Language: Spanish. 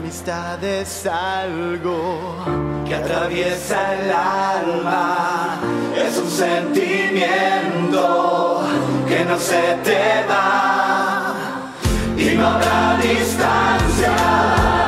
amistad es algo que atraviesa el alma, es un sentimiento que no se te va y no habrá distancia